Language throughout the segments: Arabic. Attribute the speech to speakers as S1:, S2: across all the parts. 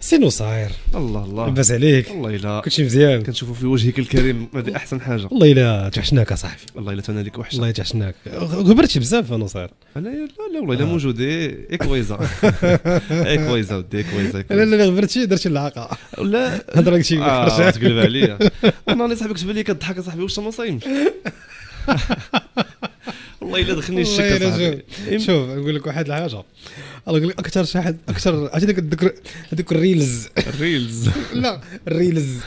S1: سينو صاير
S2: الله الله
S1: لاباس عليك؟
S2: والله الا
S1: كلشي مزيان
S2: كنشوفوا في وجهك الكريم، هذه احسن حاجه.
S1: والله الا توحشناك اصاحبي،
S2: والله الا انا لك وحشه.
S1: والله توحشناك، غبرتي بزاف انا صاير.
S2: انا لا والله الا موجود ايكويزا ايكويزا ودي ايكويزا.
S1: لا لا غبرتي درتي العاقه
S2: ولا
S1: هضرك شي خرجه
S2: تقلب عليا. انا اللي صاحبك تبان لي كضحك اصاحبي، واش ما صايمش؟ والله الا دخلني الشك اصاحبي.
S1: شوف نقول لك واحد الحاجه، الله يقول لك اكثر شاحد اكثر عرفتي هذوك الريلز لا الريلز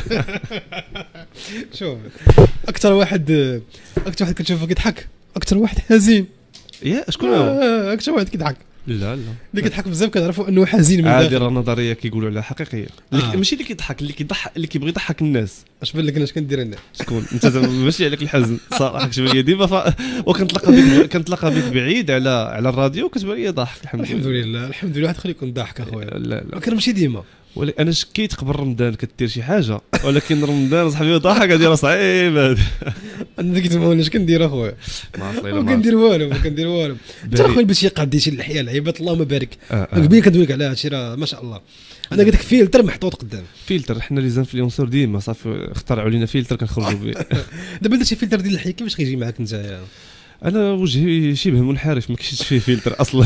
S1: شوف اكثر واحد كتشوفه كيضحك، اكثر واحد حزين.
S2: يا شكون هو؟
S1: اكثر واحد كيضحك،
S2: لا
S1: اللي كيضحك بزاف كنعرفوا انه حزين من
S2: عادي.
S1: داخل.
S2: راه نظريه كيقولوا عليها حقيقيه. ماشي اللي كيضحك، اللي كيضحك، اللي كيبغي يضحك الناس.
S1: اش بان لك انا اش كندير انا؟
S2: شكون انت؟ زعما ماشي عليك الحزن صراحه، كتبان لي ديما كنتلاقى بك بعيد على الراديو، كتبان لي ضاحك.
S1: الحمد لله الحمد لله، واحد خلي يكون ضاحك اخويا.
S2: لا
S1: كان ماشي ديما،
S2: ولكن انا شكيت قبل رمضان كدير شي حاجه، ولكن رمضان صاحبي ضحك هذه راه صعيب. هذا
S1: انا كنت ما اش كندير اخويا،
S2: ما عرفت
S1: ما كندير والو ما كندير والو. انت اخويا باش يقاد شي اللحيه العيبات اللهم بارك. قبيله كندوي لك على هادشي راه ما شاء الله. انا قلت لك فيلتر محطوط قدام،
S2: فيلتر. حنا لي زانفلونسور ديما صافي اخترعوا لنا فيلتر كنخرجوا به.
S1: دابا درتي فيلتر ديال اللحيه كيفاش كيجي معاك انت؟
S2: انا وجهي شبه منحرف، ما كاينش فيه فيلتر اصلا.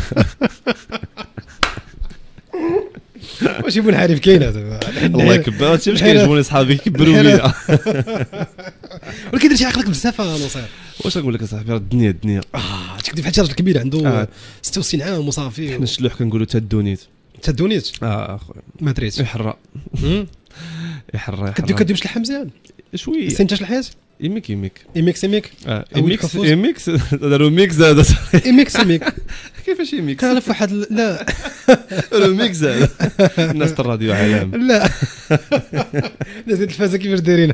S1: ماشي منحرف كاينه دابا.
S2: الله يكبر، هادشي باش كيعجبوني صحابي كيبروا بيا.
S1: ولكن درتي عقلك بزاف انا صاير.
S2: واش نقول لك اصاحبي، راه الدنيا
S1: تكذب بحال شي راجل كبير عنده 66 عام وصافي.
S2: حنا الشلوح كنقولوا تدونيت.
S1: تدونيت
S2: اخويا
S1: ما دريتش
S2: يحرى يحرى
S1: كدير شلحه مزيان
S2: شويه.
S1: انت شلحات
S2: يميك
S1: ايميكس
S2: ايميكس داروا ميكس هذا.
S1: ايميكس
S2: كيفاش يميكس؟
S1: كنعرف واحد لا
S2: ميكس هذا. الناس الراديو عالم.
S1: لا ناس التلفازه كيفاش دايرين.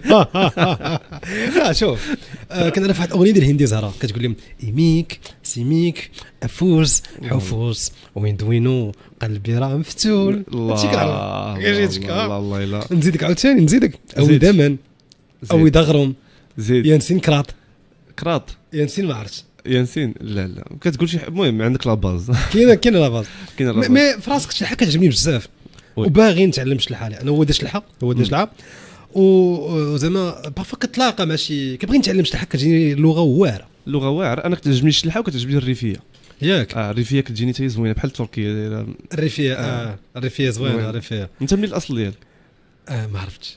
S1: شوف كنعرف واحد الاغنيه ديال هندي زهره كتقول لهم ايميك سيميك افوس حفوس وين دوينو قلبي راه مفتول. هادشي كنعرف.
S2: الله الله
S1: نزيدك عاوتاني نزيدك او دمن او دغرم
S2: زيد
S1: يانسين كراط
S2: يانسين
S1: ما عرفتش
S2: يانسين. لا كتقول شي المهم عندك لا باز.
S1: كاينه لا باز. مي في راسك شي حاجه كتعجبني بزاف وباغي نتعلم شلحه. انا هو داش شلحه وزعما بارفو كتلاقى ماشي كنبغي نتعلم شلحه، كتجيني اللغه واعره. انا كتعجبني الشلحه وكتعجبني الريفيه. ياك
S2: الريفيه كتجيني حتى زوينه بحال التركيه.
S1: الريفيه الريفيه زوينه. الريفيه
S2: انت منين الاصل ديالك؟
S1: ما عرفتش.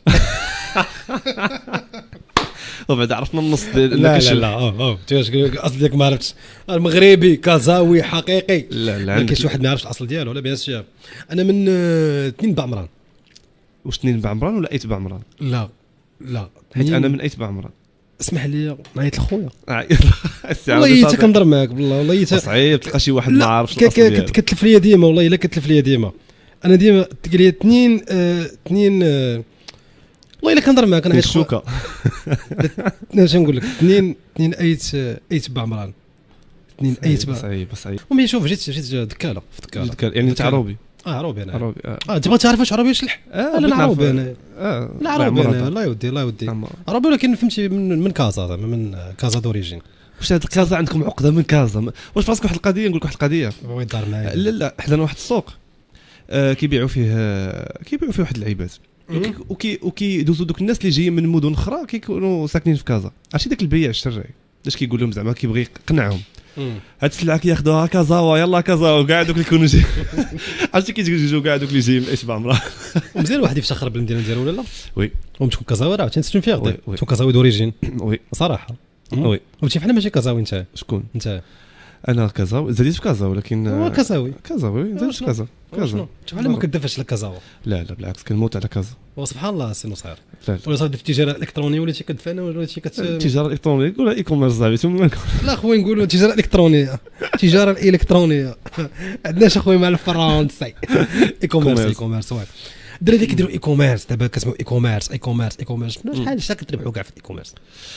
S2: وبعد عرفنا النص ديال
S1: لا تيواش الاصل ديالك ما عرفتش. المغربي كازاوي حقيقي.
S2: لا
S1: كاين شي واحد ما يعرفش الاصل ديالو. لا بيان سور انا من 2 بعمران.
S2: واش 2 بعمران ولا 8 بعمران؟
S1: لا
S2: حيت انا من 8 بعمران.
S1: اسمح لي نعيط لخويا.
S2: والله
S1: حتى كنضر معاك والله
S2: صعيب تلقى شي واحد ما عارفش الاصل ديالو.
S1: كتلف ليا ديما والله الا كتلف ليا ديما. انا ديما تقول لي 2 والله الا كنضر معاك انا
S2: الشوكه.
S1: اش نقول لك 2 8 بعمران 2 8
S2: صعيب.
S1: المهم شوف جيت دكاله في دكاله
S2: يعني انت عروبي.
S1: عروبي انا
S2: عروبي.
S1: تبغى تعرف واش عروبي شلح؟ انا عروبي انا. لا عروبي انا الله يودي عروبي، ولكن فهمتي من كازا زعما من كازا دوريجين.
S2: واش هاد كازا عندكم عقده من كازا؟ واش فراسك واحد القضيه نقول لك واحد القضيه.
S1: بغا يدار معايا.
S2: لا حدانا واحد السوق كيبيعوا فيه واحد اللعيبات وكيدوزوا دوك الناس اللي جايين من مدن اخرى كيكونوا ساكنين في كازا. عرفتي داك البياع الشرعي اش كيقول لهم؟ زعما كيبغي يقنعهم هاد السلعه كياخذوها كازاوا يلا كازاوا كاع دوك اللي كيكونوا جايين. عرفتي كيجيو كاع دوك اللي جايين من اشبع عمرها.
S1: مزيان واحد يفتخر بالمدينه ديالو ولا لا؟
S2: وي
S1: وتكون كازاوي راه تنسجن فيها تكون كازاوي دوريجين.
S2: وي
S1: صراحه
S2: وي.
S1: وانت فحال ماشي كازاوي انت.
S2: شكون
S1: انت؟
S2: انا كازاوي زاديت في كازا ولكن
S1: هو كازاوي
S2: زاديت في كازا
S1: شحال ما كدافعش لكازاوا.
S2: لا بالعكس كنموت على كازا.
S1: وسبحان الله سي نصير.
S2: لا
S1: ولا صافي في التجاره الالكترونيه وليتي كتدفعنا وليتي
S2: التجاره الالكترونيه ولا اي كوميرس صاحبي
S1: لا خويا نقولوا التجاره الالكترونيه. التجاره الالكترونيه عندناش اخويا مع الفرنسي. اي كوميرس واعر. الدراري اللي كيديروا اي كوميرس دابا كتسموا اي كوميرس شحال كتربحوا كاع في الاي كوميرس؟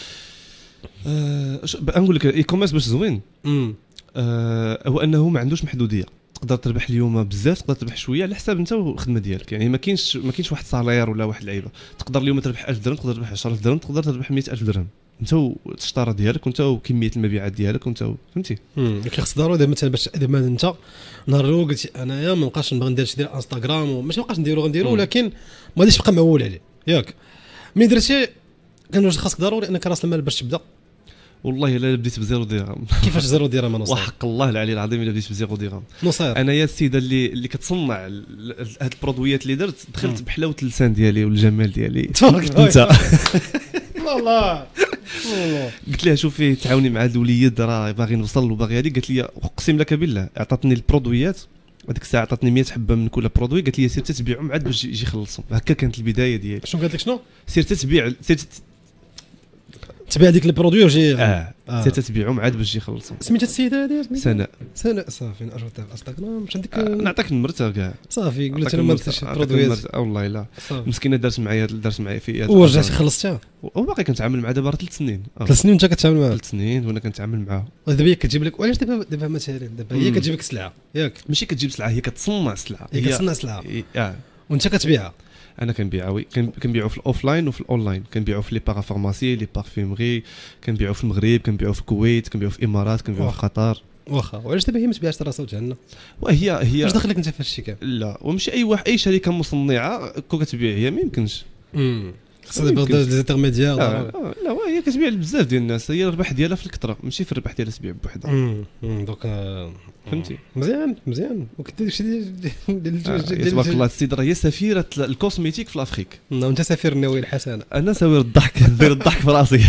S2: نقول لك اي كوميرس باش زوين هو انه ما عندوش محدوديه. تقدر تربح اليوم بزاف تقدر تربح شويه على حساب انت والخدمه ديالك. يعني ما كاينش واحد صالير ولا واحد اللعيبه. تقدر اليوم تربح 1000 درهم تقدر تربح 10000 درهم تقدر تربح 100000 درهم. انت والشطاره ديالك وانت وكميه المبيعات ديالك وانت فهمتي.
S1: خص ضروري دابا مثلا باش دابا انت نهار الاول قلتي انايا ما نبقاش نبغي ندير شي ديال انستغرام وماشي ما نبقاش غنديرو ولكن ما غاديش تبقى معول عليه ياك. ملي درتي كان واش خاصك ضروري انك راس المال باش تبدا؟
S2: والله الا بديت بزيرو درهم.
S1: كيفاش زيرو درهم انا
S2: وحق الله العلي العظيم الا بديت بزيرو درهم.
S1: نصير
S2: انا يا السيده اللي كتصنع هاد البرودويات اللي درت دخلت بحلاوه اللسان ديالي والجمال ديالي انت
S1: والله
S2: قلت لها شوفي تعاوني مع هاد الوليد راه باغي نوصل وباغي هذيك. قالت لي اقسم لك بالله عطاتني البرودويات هذيك الساعه عطاتني 100 حبه من كل برودوي. قالت لي سير تبيعهم عاد باش يجي يخلصهم. هكا كانت البدايه ديالي.
S1: شنو قالت لك شنو؟
S2: سير تبيع
S1: تبيع ديك البرودوي وجي
S2: سير تبيعهم عاد باش يجي يخلصهم.
S1: سميتها السيده هذه
S2: سناء
S1: صافي نعرفتها في انستغرام باش عندك
S2: نعطيك نمرتها كاع
S1: صافي قلت انا ما درتش البرودويات
S2: والله لا مسكينه دارت معايا فيا
S1: ورجعتي خلصتها
S2: وباقي كنتعامل معها دابا 3 سنين
S1: 3 سنين انت كتعامل معها
S2: 3 سنين وانا كنتعامل معها.
S1: ودابا هي كتجيب لك وعلاش دابا مثلا دابا هي كتجيب لك السلعه ياك
S2: ماشي كتجيب سلعه هي كتصنع السلعه
S1: هي كتصنع السلعه وانت كتبيعها.
S2: انا كنبيعها وي كنبيعوا في الاوفلاين وفي الاونلاين. كنبيعوا في لي بارافارماسي لي بارفيمري كنبيعوا في المغرب كنبيعوا في الكويت كنبيعوا في الامارات كنبيعوا في قطر.
S1: واخا وعلاش دابا هي ما تبيعش راسها وتهنا؟
S2: وهي
S1: واش دخلك انت في هادشي كامل؟
S2: لا وماشي اي شركه مصنعه كتبيع هي ما يمكنش.
S1: خصها دابا لي زيتيرميديير.
S2: لا وهي كتبيع لبزاف ديال الناس. هي الربح ديالها في الكثره ماشي في الربح ديالها تبيع بوحدها.
S1: دونك
S2: فهمتي
S1: مزيان وكدير داكشي ديال
S2: تبارك الله. السيده راه هي سفيره الكوسميتيك في الافريك.
S1: وانت سفير النوايا الحسنه.
S2: انا ساوي الضحك ندير الضحك في راسي.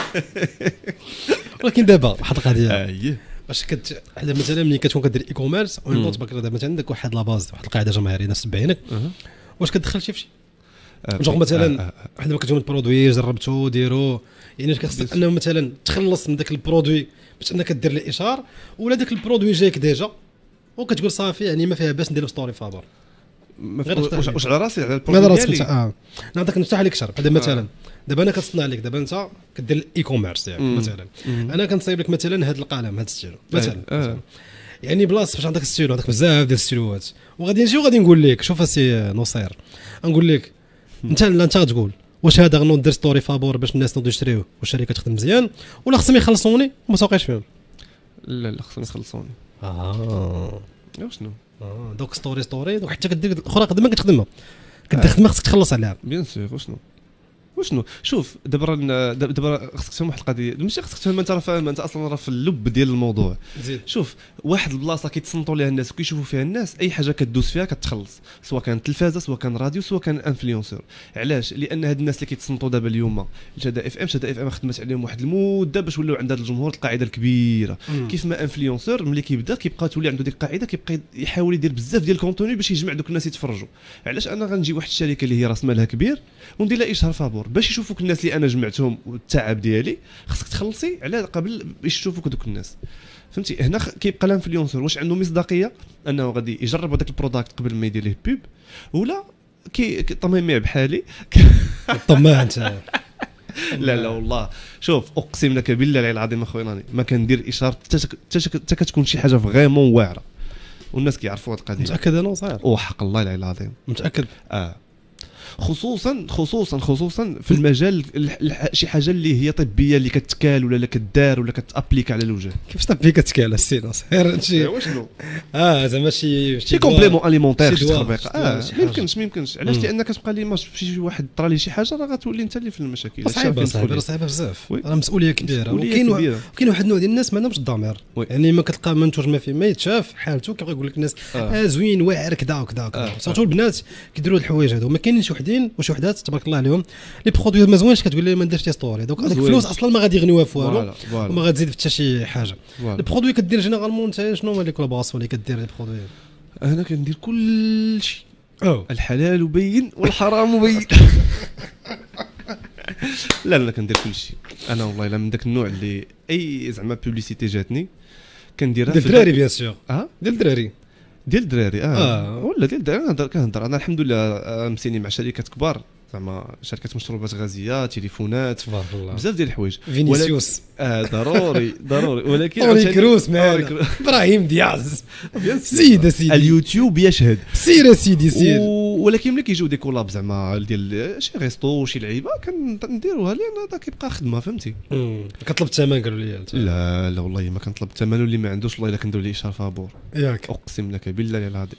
S1: ولكن دابا واحد القضيه واش حنا مثلا ملي كتكون كدير اي كوميرس ونوض تبارك الله دابا مثلا عندك واحد لاباز واحد القاعده جماهيريه الناس تبعينك واش كتدخل شي جوغ مثلا واحد دابا كتجيب البرودوي جربتو ديرو يعني خاصك انه مثلا تخلص من داك البرودوي باش انك دير لي اشهار ولا داك البرودوي جايك ديجا وكتقول صافي يعني ما فيها باس ندير ستوري فابور.
S2: واش على راسي على البرودوي
S1: ديالي نعطيك نفتح عليك شرط. هذا مثلا دابا انا كتصنع لك دابا انت كدير الاي كوميرس يعني مثلا انا كنصايب لك مثلا هذا القلم هذا الستيلو مثلا يعني بلاصه باش عندك الستيلو عندك بزاف ديال الستيلوات وغادي نجي وغادي نقول لك شوف السي نصير نقول لك انت غتقول واش هذا غنوض ندير ستوري فابور باش الناس نوضوا يشريوه والشركه تخدم مزيان ولا خصهم يخلصوني وما سوقيش فيهم؟
S2: لا خصهم يخلصوني. شنو
S1: دوك ستوري دوك حتى كدير الاخرى خدمه كتخدمها خدمه خصك تخلص عليها
S2: بيان سور. وشنو شوف دابا خصك تفهم واحد القضيه ماشي خصك تفهم انت راه فاهم انت اصلا راه في اللب ديال الموضوع. شوف واحد البلاصه كيتصنتوا ليها الناس وكيشوفوا فيها الناس اي حاجه كدوز فيها كتخلص سواء كان تلفازه سواء كان راديو سواء كان انفلونسور. علاش؟ لان هاد الناس اللي كيتصنتوا دابا اليوم شدا اف ام خدمت عليهم واحد المده باش ولاو عند هذا الجمهور القاعده الكبيره. كيف ما انفلونسور ملي كيبدا كيبقى تولي عنده ديك القاعده كيبقى يحاول يدير بزاف ديال الكونتوني باش يجمع دوك الناس يتفرجوا. علاش انا غنجي واحد الشركه اللي هي راس مالها كبير وندير لها اشهار فابور باش يشوفوك الناس اللي انا جمعتهم والتعب ديالي خصك تخلصي على قبل باش يشوفوك دوك الناس. فهمتي هنا كيبقى الانفلونسور واش عنده مصداقيه انه غادي يجرب هذاك البروداكت قبل ما يدير ليه بوب ولا طميميع بحالي
S1: طماع انت.
S2: لا والله شوف اقسم لك بالله العظيم اخويا ما كندير اشاره حتى كتكون شي حاجه فريمون واعره والناس كيعرفوا هذه القضيه.
S1: متاكد انا صاير
S2: وحق الله العظيم
S1: متاكد.
S2: خصوصا في المجال شي حاجه اللي هي طبيه اللي كتكال ولا كدار ولا كتابليك على الوجه.
S1: كيفاش طبيه كتكال السينو صاير هادشي
S2: واشنو
S1: زعما شي
S2: كومبليمون اليمونتير شي تخربيق. ما يمكنش علاش؟ لان كتبقى لي شي واحد طرا لي شي حاجه راه غتولي انت اللي في المشاكل.
S1: صعيبه بزاف راه مسؤوليه كبيره. وكاين واحد النوع ديال الناس ما عندهمش الضمير يعني ما كتلقى منتوج ما فيه ما يتشاف حالته كيبقى يقول لك الناس زوين واعر كذا وكذا. سورتو البنات كيديروا هاد الحوايج هادو. ما كاينين شي وحدين وشي وحدات تبارك الله عليهم لي برودوي ما زوينش كتقول لي ما نديرش ستوري دوك هذيك الفلوس اصلا ما غادي يغنيوها في والو وما غتزيد حتى شي حاجه. البرودوي كدير جينيرالمون انت شنو هو ليك لاباس اللي كدير لي برودوي؟
S2: انا كندير كل شيء الحلال وبين والحرام وبين. لا كندير كل شيء انا والله الا من داك النوع اللي اي زعما بوبليسيتي جاتني كنديرها
S1: ديال الدراري بيان سور ديال الدراري
S2: ولا ديال الدراري كنهضر انا الحمد لله مسيني مع شركات كبار زعما شركات مشروبات غازيه، تليفونات،
S1: تبارك الله
S2: بزاف ديال الحوايج.
S1: فينيسيوس
S2: ضروري ولكن
S1: توني كروس ابراهيم دياز سيدي
S2: اليوتيوب يشهد
S1: سير سيدي سير.
S2: ولكن ملي كيجيو دي كولاب زعما ديال شي ريستو شي لعيبه كنديروها لان هذا كيبقى خدمه فهمتي.
S1: كطلب الثمن قالوا لي
S2: لا لا والله ما كنطلب الثمن، واللي ما عندوش والله الا كندير ليه اشهار فابور
S1: ياك
S2: اقسم لك بالله العظيم.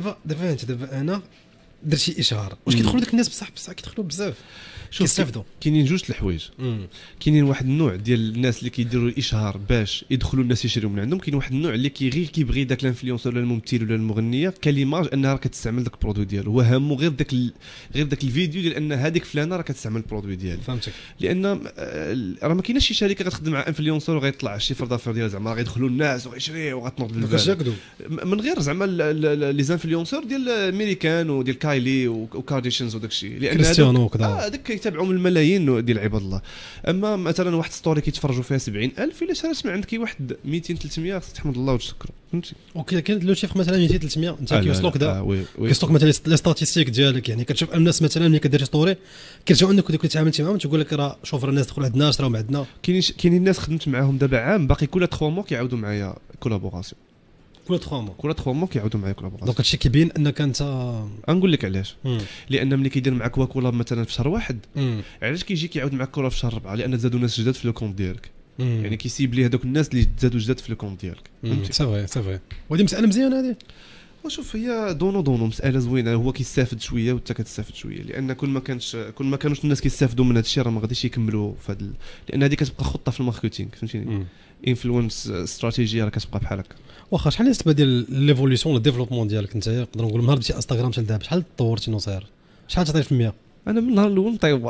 S1: دابا انا درت شي اشهار واش كيدخلوا داك الناس بصح كيدخلوا بزاف كيستافدوا.
S2: كاينين جوج الحوايج، كاينين واحد النوع ديال الناس اللي كيديروا الاشهار باش يدخلوا الناس يشريوا من عندهم، كاين واحد النوع اللي غير كيبغي داك الانفلونسور ولا الممثل ولا المغنيه كليماج انها راه كتستعمل داك البرودوي ديالو، هو هامو غير داك الفيديو ديال ان هذيك فلانه راه كتستعمل البرودوي ديالي.
S1: فهمتك.
S2: لان راه ما كايناش شي شركه غتخدم مع انفلونسور وغيطلع شي فرض ديال زعما غيدخلوا الناس وغيشريو وغتنوض بالبال من غير زعما لي زانفلونسور ديال امريكان وديال كايلي وكارديشنز وداك الشيء، لان
S1: كريستيانو وكذا
S2: هذاك كيتابعوا من الملايين ديال عباد الله. اما مثلا واحد ستوري كيتفرجوا فيها 70,000 الا شرات من عندك واحد 200 300 خصك تحمد الله وتشكروا فهمتي.
S1: كاين لو شيفر مثلا 200 300 انت كيوصلوك كيوصلوك مثلا لي ستاتيستيك ديالك، يعني كتشوف الناس مثلا ملي كدير ستوري كيرجعوا عندك وديك اللي تعاملتي معاهم تقول لك راه شوف الناس دخلوا عندنا شراو عندنا.
S2: كاينين الناس خدمت معاهم دابا عام باقي كل 3 موا كيعاودوا معايا كولابوراسيون،
S1: كل 3
S2: موا كيعاودوا معايا كولابوراسيون.
S1: دونك هادشي كيبين انك انت
S2: غنقول لك علاش. لان ملي كيدير معاك كولاب مثلا في شهر واحد علاش كيجي كيعاود معاك كولاب في شهر 4؟ لان زادوا ناس جداد في لو كونت ديالك، يعني كيسيب لي هذوك الناس اللي زادوا جداد في لو كونت ديالك فهمتي.
S1: سي فري وهذه مساله مزيانه هذه.
S2: وشوف هي دونو مساله زوينه، هو كيستافد شويه وانت كتستافد شويه، لان كل ما كانوش الناس كيستافدوا من هذا الشيء راه ما غاديش يكملوا في هذا لان هذه كتبقى خطه في الماركتينغ فهمتيني. انفلونس استراتيجيه راه كتبقى بحال هكا.
S1: واخا شحال النسبه ديال ليفوليسيون الديفلوبمون ديالك انت نقدر نقول من نهار بديتي انستغرام حتى لدابا شحال تطورتي نصير؟ شحال تعطي في المية؟
S2: انا من النهار الاول مطيور.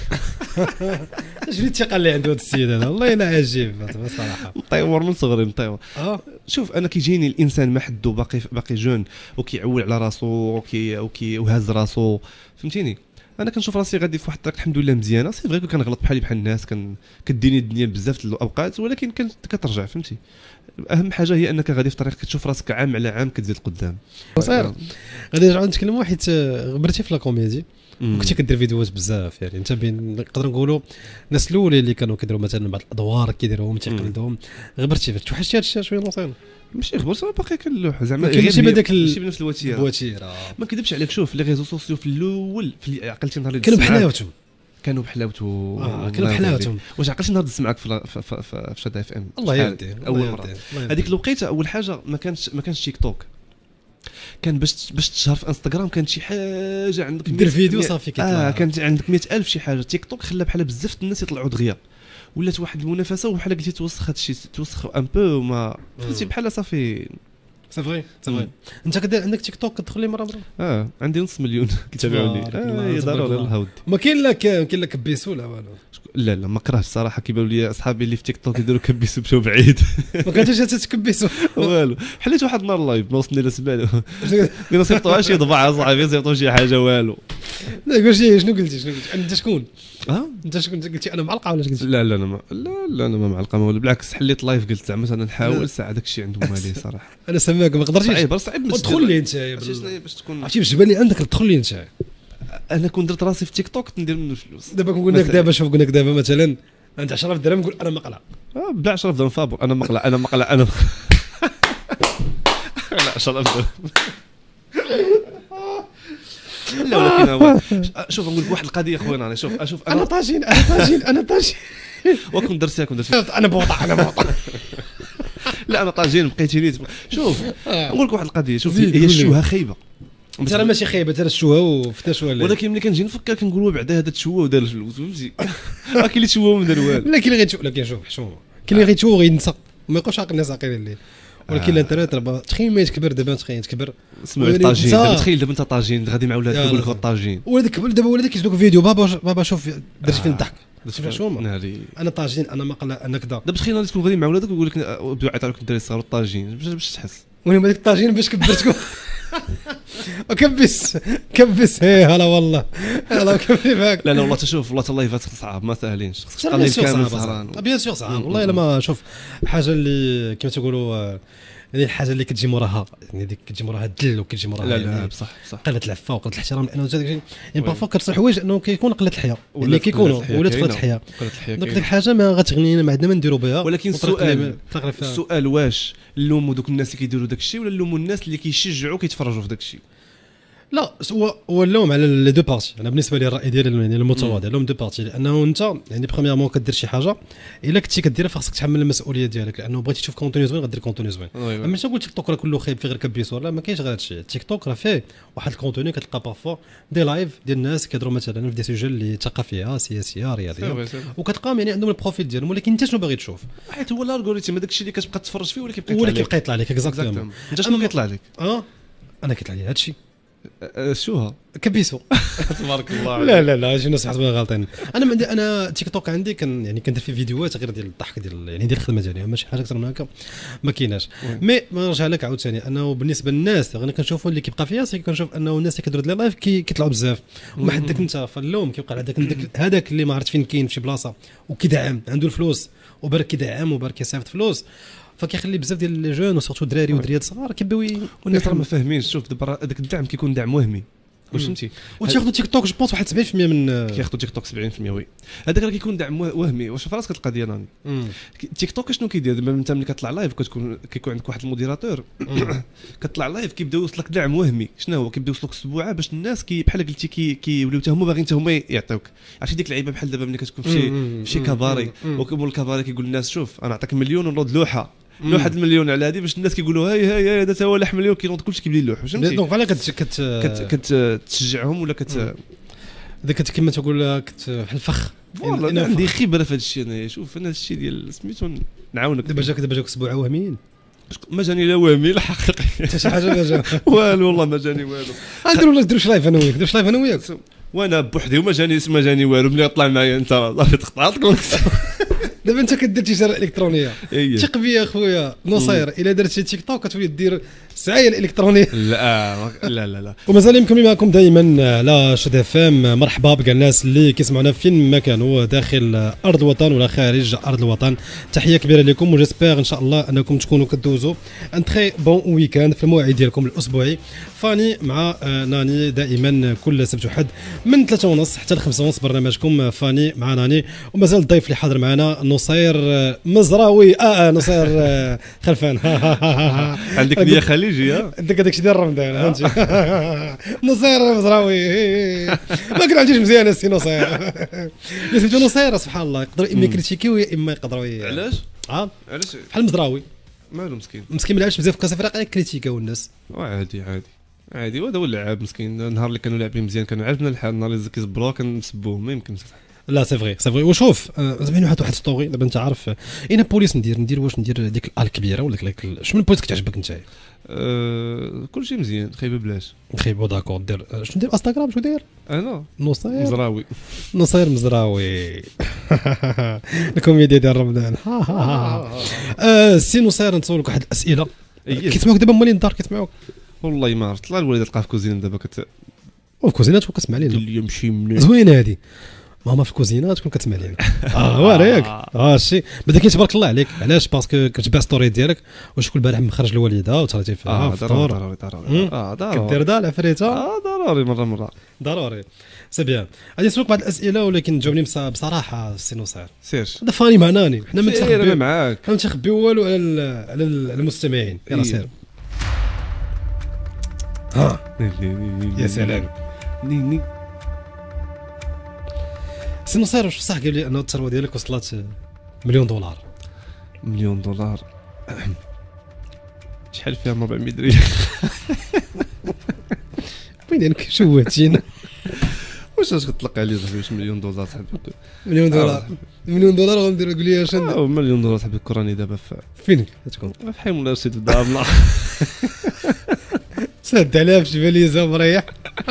S1: شنو الثقه اللي عنده هذا السيد هذا؟ والله الا عجيب بصراحه.
S2: مطيور من صغري مطيور. شوف انا كيجيني الانسان ما حدو باقي جون وكيعول على راسو وهاز راسو فهمتيني. انا كنشوف راسي غادي في واحد الطريق الحمد لله مزيانه، سي فغي كنغلط بحال الناس كديني الدنيا بزاف الاوقات، ولكن كترجع فهمتي. اهم حاجه هي انك غادي في طريق كتشوف راسك عام على عام كتزيد قدام.
S1: صاير غادي نرجعوا نتكلموا حيت غبرتي في لا كوميدي وكنتي كدير فيديوهات بزاف، يعني انت بين نقدر نقولوا الناس الاولين اللي كانوا كيديروا مثلا بعض الادوار كيديروهم تيقلدوهم، غبرتي توحشتي هذا الشيء شويه نوصل
S2: ماشي غبرت باقي كنلوح زعما
S1: ماشي
S2: بنفس
S1: الوتيره
S2: ما كذبش عليك. شوف لي ريزو سوسيو في الاول في عقلتي نهار
S1: كانوا بحلاوتهم
S2: كانوا
S1: بحلاوتهم
S2: واش عقلتي نهار دز معاك في شاد اف ام
S1: الله يهديه
S2: اول مره هذيك الوقيته اول حاجه ما كانش تيك توك، كان باش تشهر في انستغرام كانت شي حاجه عندك
S1: دير فيديو صافي كيطلع
S2: كانت عندك 100,000 شي حاجه. تيك توك خلى بحال بزاف الناس يطلعوا دغيا، ولات واحد المنافسه وبحال قلتي توسخ هادشي توسخ ان بو ما فهمتي بحال صافي.
S1: سي فري انت كدير عندك تيك توك كتدخل لي مره
S2: عندي نص مليون كيتابعوني ضروري الله يودي.
S1: ما كاين لك بيسو لا والو؟
S2: لا ما كرهتش الصراحه، كيبانوا لي اصحابي اللي في تيك توك يديروا كبيسو مشاو بعيد.
S1: ما كنتش تتكبيسو
S2: والو. حليت واحد النهار لايف ما وصلني لا سبال اللي صيفطوها شي ضبع صاحبي صيفطوا شي حاجه والو.
S1: لا قول شنو قلتي انت شكون؟ انت شكون قلتي انا معلقه ولا قلتي؟
S2: لا انا ما معلقه ولا بالعكس حليت لايف قلت زعما مثلا نحاول ساعه داك الشيء عندهم مالي صراحه.
S1: انا سماك ما قدرتش
S2: صعيب
S1: تدخل لي انت
S2: باش تكون
S1: عرفتي باش بان لي عندك تدخل لي انت.
S2: انا كون درت راسي في تيك توك ندير منه فلوس.
S1: دابا كنقول لك دابا شوف قلنا لك دابا مثلا عند 10,000 درهم نقول انا مقلع
S2: بلا 10,000 درهم فابور انا مقلع لا 10,000 درهم لا. ولكن هو شوف نقول لك واحد القضيه خويا انا شوف
S1: انا طاجين
S2: وكنت درتها
S1: انا بوطه
S2: لا انا طاجين بقيتيني شوف نقول لك واحد القضيه. شوف هي الشوهه خايبه
S1: ترى ماشي خايبه ترى الشوهه وفتاش ولا،
S2: ولكن ملي كنجي نفكر كنقول بعدا هذا تشوه ودار الفلوس فهمتي. كاين اللي تشوه من دار والو،
S1: لا كاين اللي غيتشوه. لكن شوف حشومه كاين اللي غيتشوه وغينسى وما يبقاش عاقل الناس عاقلين الليل. ولكن الانترنت راه تخيل ما يتكبر دابا تكبر
S2: اسمع الطاجين دابا تخيل دابا انت طاجين غادي مع ولادك يقول لك الطاجين
S1: ولادك دابا ولادك يجبدوك فيديو بابا شوف درت فين الضحك شوف انا طاجين انا مقله انا كذا.
S2: دابا تخيل غادي تكون غادي مع ولادك ويقول لك بداو يعيطوا لك الدراري الصغار الطاجين باش تحس
S1: وين هذيك الطاجين باش كبرتكم كبس هلا والله كيفاك.
S2: لا والله تشوف والله الله يفات صعاب ما ساهلينش خصك تقلب كامل سهران
S1: بيان سور صعاب والله الا ما شوف حاجه اللي كما تقولوا يعني الحاجه اللي كتجي موراها يعني ديك كتجي موراها الدل وكتجي موراها
S2: لا
S1: يعني
S2: بصح
S1: قله العفه وقله الاحترام لانه يعني بارفو كتصل حوايج انه كيكون قله الحياه اللي كيكونوا ولا قله الحياه دونك ديك الحاجه ما غتغنينا ما عندنا ما نديروا بها.
S2: ولكن السؤال واش نلوموا دوك الناس اللي كيديروا داك الشيء ولا نلوموا الناس اللي كيشجعوا كيتفرجوا في داك الشيء؟
S1: لا هو اللوم على لي دو بارتي. انا بالنسبه لي الراي ديالي يعني المتواضع لوم دو بارتي لانه انت يعني بريميرمون كدير شي حاجه الا كنتي كديرها خاصك تحمل المسؤوليه ديالك لانه بغيتي تشوف كونتوني زوين غدير كونتوني زوين. اما ماشي نقول تيك توك راه كله خايب فيه غير كبيسور لا ما كاينش غير هادشي. تيك توك راه فيه واحد الكونتوني كتلقى بارفو دي لايف ديال الناس كيهضروا مثلا في دي سوجي اللي ثقافيه سياسيه رياضيه وكتلقاهم يعني عندهم البروفيل ديالهم ولكن انت شنو باغي تشوف
S2: حيت هو الالغوريثم داك الشيء اللي كتبقى تتفرج فيه ولا
S1: كيبقى يطلع لك اكزاكتومون.
S2: انت شنو كيطلع لك؟
S1: انا كيطلع لي هادشي
S2: شوها
S1: كبيسو
S2: تبارك الله.
S1: لا شي ناس حسبوا غالطين. انا تيك توك عندي يعني كندير فيه فيديوهات غير ديال الضحك ديال يعني ديال الخدمه ديالي ماشي حاجه اكثر من هكا ما كايناش. مي ما نرجع لك عاوتاني انه بالنسبه للناس انا كنشوفوا اللي كيبقى فيا كنشوف انه الناس اللي كيديروا لايف كيطلعوا بزاف وما حدك انت فاللوم كيبقى على هذاك اللي ما عرفت فين كاين في شي بلاصه وكيدعم عنده الفلوس وبارك كيدعم وبارك كيصيفط فلوس فكيخلي بزاف ديال لي جون وسورتو الدراري ودريات صغار كيبداو
S2: والناس راه ما فاهمينش. شوف دابا هذاك الدعم كيكون دعم وهمي واش فهمتي
S1: وتياخذوا تيك توك جو بونس واحد 70% من
S2: كياخذوا تيك توك 70% وي هذاك راه كيكون دعم وهمي. واش في راسك القضيه راني تيك توك شنو كيدير دابا انت ملي كتطلع لايف كيكون عندك واحد الموديراتور كتطلع لايف كيبدا يوصلك دعم وهمي. شنو هو كيبدا يوصلك السبوعه باش الناس بحال قلتي كيوليو حتى هما باغيين حتى هما يعطيوك. عرفتي ديك اللعيبه بحال دابا ملي كتكون في شي كباري وكمول الكباري كيقول للناس شوف انا نعطيك مليون ونوض لوحه المليون على هذه باش الناس كيقولوا هاي هذا هو لحم مليون كينوض كلشي كيبدا يلوح. فهمتي
S1: دونك فعلا
S2: كتشجعهم ولا
S1: داك كما تقول بحال الفخ.
S2: انا عندي خبره في هذا الشيء. انا شوف انا هذا الشيء ديال سميتو نعاونك.
S1: دابا جاك اسبوع وهميين
S2: ما جاني لا وهمي لا حقيقي
S1: حتى شي حاجه ما جا
S2: والو والله ما جاني والو.
S1: نديروا لايف انا وياك
S2: وانا بوحدي وما جاني والو. ملي طلع معايا انت صافي تقطعت.
S1: دابا انت كدير تجاره الكترونيه ثق بيا اخويا نصير الا درتي تيك توك كتولي دير السعايه الالكترونيه.
S2: لا
S1: ومازال مكملين معكم دائما على شد اف ام. مرحبا بكاع الناس اللي كيسمعونا فين ما كانوا داخل ارض الوطن ولا خارج ارض الوطن. تحيه كبيره لكم وجيسبر ان شاء الله انكم تكونوا كدوزوا ان تري بون ويكاند في الموعد ديالكم الاسبوعي. فاني مع ناني دائما كل سبت وحد من 3:30 حتى ل 5:30 برنامجكم فاني مع ناني. ومازال الضيف اللي حاضر معنا نصير مزراوي نصير خلفان
S2: عندك نيه خليجي
S1: داك الشيء ديال رمضان فهمتي. نصير مزراوي ما كنعرفش مزيان السي نصير. اللي سميتو نصير سبحان الله يقدروا اما يكريتيكيو يا اما يقدروا
S2: علاش
S1: بحال مزراوي
S2: مالو مسكين
S1: ما لعبش بزاف في كاس افريقيا كريتيكاو الناس
S2: عادي وهذا هو اللعاب مسكين. النهار اللي كانوا لاعبين مزيان كانوا عجبنا الحال. النهار اللي كيصبروه كنسبوهم ما يمكنش.
S1: لا سي فغي وشوف زعما واحد ستوري دابا انت عارف اين بوليس ندير واش ندير ديك الال كبيره ولا شنو البوليس كتعجبك انت؟
S2: كلشي مزيان خايبه بلاش
S1: خايبه داكور دير شنو دير انستغرام شنو داير
S2: انا
S1: نصير مزراوي الكوميديا ديال رمضان سي نصير نسولك واحد الاسئله كيسمعوك دابا مالين الدار كيسمعوك
S2: والله ما عرفت. طلع الوالده تلقى في كوزينه دابا
S1: في كوزينات وكتسمع لينا
S2: اليوم شي منين
S1: زوينه هذه ماما في الكوزينه تكون كتسمع لينا واريك الشيء بدا كاين تبارك الله عليك. علاش باسكو كتبع ستوري ديالك وشكون البارح مخرج الوالده وتراتي فيها
S2: ضروري
S1: كدير دا العفريته
S2: ضروري مره
S1: ضروري سي بيان. غادي نسولك بعض الاسئله ولكن تجاوبني بصراحه السي نصير
S2: سير
S1: هذا فاني مع ناني حنا
S2: ما معاك
S1: ما نتخبيو والو على المستمعين. يلا سير يا سلام سي نصير واش صح قال لي انه الثروه ديالك وصلت $1,000,000
S2: $1,000,000 شحال فيها 400 ريال
S1: وين انك شوهتينا
S2: واش غتطلق عليه واش $1,000,000 صاحبي
S1: $1,000,000 غندير قول لي
S2: شنو $1,000,000 صاحبي كراني دابا
S1: فين تكون
S2: في حي ولا سيت الدار
S1: سد عليها في جباليزه مريح.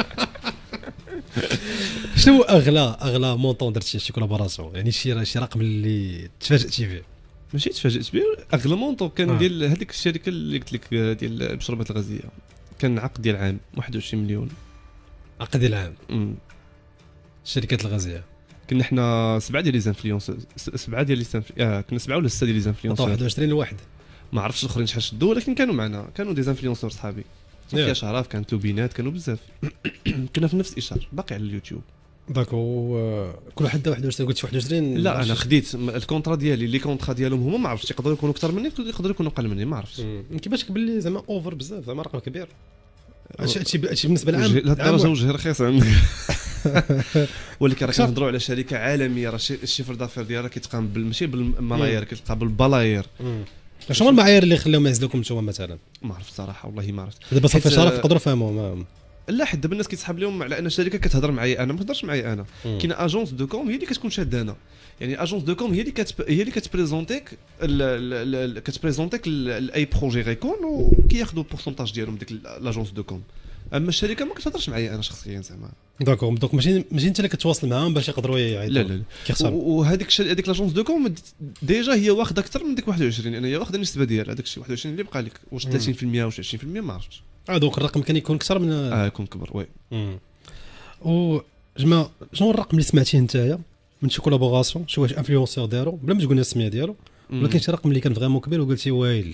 S1: شنو اغلى مونطون درتي شي كولابوراسيون يعني شي رقم اللي تفاجئتي فيه؟
S2: ماشي تفاجئت به اغلى مونطون كان ديال هذيك الشركه اللي قلت لك ديال المشروبات الغازيه كان عقد ديال عام 21 مليون
S1: عقد ديال العام. الشركات الغازيه
S2: كنا حنا 7 ديال لي زانفلونس 7 ديال لي كنا 7 ولا 6 ديال لي زانفلونس
S1: 21 لواحد
S2: ما عرفتش الاخرين شحال شدوا ولكن كانوا معنا، كانوا دي انفلونسور صحابي صافي شرف، كانت لوبينات كانوا بزاف. كنا في نفس الاشار باقي على اليوتيوب.
S1: داكو كل واحد 21 قلت 21.
S2: لا انا خديت الكونترا ديالي، لي كونترا ديالهم هما ما عرفتش يقدروا يكونوا اكثر مني يقدروا يكونوا اقل مني ما عرفتش.
S1: كيفاش كبل لي زعما اوفر بزاف زعما رقم كبير هادشي بالنسبه للعام
S2: لهالدرجه وجه رخيص عندك. ولكن راه كنهضروا على شركه عالميه، راه الشيفر دافير ديالها كيتقام ماشي بالملايير كيتقام بالبلاير.
S1: شنو المعايير اللي خلاهم يعزلوكم نتوما مثلا؟
S2: ما عرفت صراحه والله ما عرفت.
S1: دابا صافي شرف يقدروا يفهموا
S2: لا حد دابا الناس كيتسحب لهم على ان الشركه كتهضر معايا انا، ما كتهضرش معايا انا. كاين اجونس دو كوم هي اللي كتكون شادانا، يعني اجونس دو كوم هي اللي كتبريزونتيك كتبريزونتيك اي بروجي غيكون وكياخذوا البورسونتاج ديالهم ديك لاجونس دو كوم. اما الشركه ما كتهضرش معايا انا شخصيا زعما.
S1: داكور دونك ماشي انت اللي كتواصل معاهم باش يقدروا يعيطوا.
S2: لا وهذيك هذيك لاجونس دو كوم ديجا هي واخده اكثر من ديك 21. انا هي واخده النسبه ديال هذاك الشيء 21 اللي بقى لك، واش 30% واش 20% ما عرفتش.
S1: دونك الرقم كان يكون اكثر من
S2: يكون كبر وي.
S1: و جماعه شنو الرقم اللي سمعتيه نتايا من شي كولابوراسيون شي واحد انفلونسور دارو بلا ما تقول لنا السميه ديالو، ولكن شي رقم اللي كان فريمون كبير وقلتي وايلي؟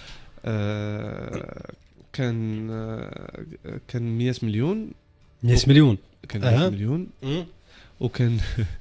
S2: كان 100 مليون.
S1: 100 مليون
S2: كان 100 مليون وكان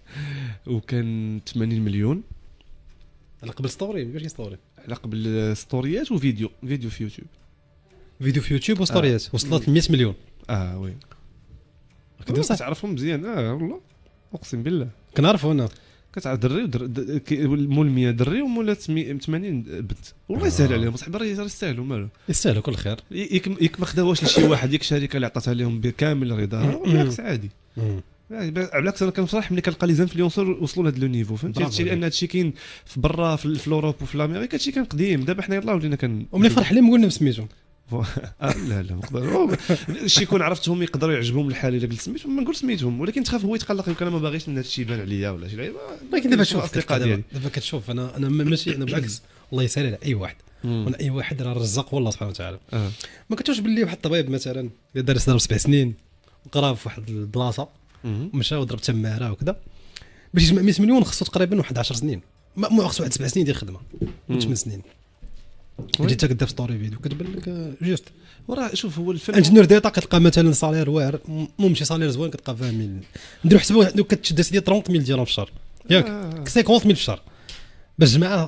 S2: 80 مليون
S1: على قبل ستوري. واش ستوري؟
S2: على قبل ستوريات وفيديو في يوتيوب.
S1: فيديو في يوتيوب وستوريات وصلت ل 100 مليون.
S2: وي كنت تعرفهم مزيان. والله اقسم بالله
S1: كنعرفوا انا
S2: كتعرف دري مول 100 دري ومولات 80 بنت. والله يسهل عليهم صاحبي، راه يستاهلوا مالو
S1: يستاهلوا كل خير.
S2: ياك ما خداوش لشي واحد ياك شركه اللي عطاتها لهم بكامل الرضا بالعكس عادي. بالعكس انا كنفرح ملي كنلقى لي زانفلونسور وصلوا لهذا لو نيفو فهمتي هادشي، لان هادشي كاين في برا في اوروب وفي امريكا هادشي كان قديم. دابا حنا يلاه ولينا
S1: وملي فرح لهم قلنا بسميتهم.
S2: لا ما نقدر شي يكون عرفتهم يقدروا يعجبهم الحال الا قلت سميتهم ما نقول سميتهم، ولكن تخاف هو يتقلق يمكن انا ما باغيش من هذا الشيء يبان عليا ولا شي لعيبه. ولكن دابا شوف
S1: دابا كتشوف انا ماشي انا بالعكس الله يسهل على اي واحد وانا اي واحد راه رزق والله سبحانه وتعالى. ما كتشوفش باللي واحد الطبيب مثلا دارس 7 سنين وقرا في واحد البلاصه ومشى وضرب تماره وكذا باش يجمع 100 مليون خصو تقريبا واحد 10 سنين، ما خصو واحد 7 سنين ديال الخدمه 8 سنين. جيت كدير ستوري فيديو كتبان لك جوست.
S2: وراه شوف هو الفن
S1: انجينير ديتا كتلقى مثلا صالير واعر ماشي صالير زوين كتلقى 20 نديرو حسبوا كتشد سيدي 30000 ديالهم في الشهر ياك 50000 في الشهر باش جماعه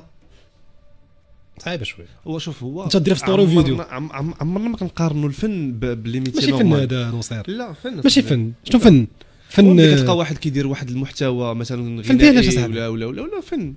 S1: صعيبه شويه.
S2: هو شوف هو
S1: انت دير في ستوري فيديو
S2: عمرنا ما كنقارنوا الفن بالليميتي
S1: ماشي فن هذا نصير.
S2: لا فن
S1: ماشي فن. شنو فن؟ فن
S2: كتلقى واحد كيدير واحد المحتوى مثلا غنائي ولا فن